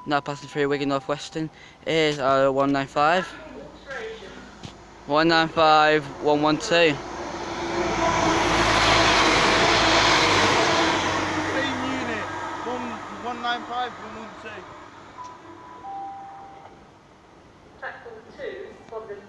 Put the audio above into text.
Now passing through Wigan North Western is 195. 195, 112. Same unit, 195, 112. Platform 2 on the